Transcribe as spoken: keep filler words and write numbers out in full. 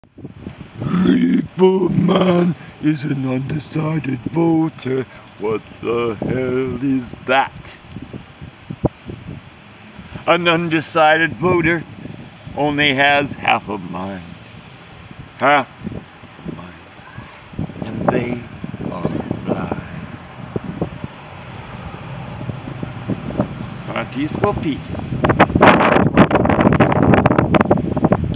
Reaper Man is an undecided voter. What the hell is that? An undecided voter only has half a mind. Half a mind. And they are blind. Peace for peace.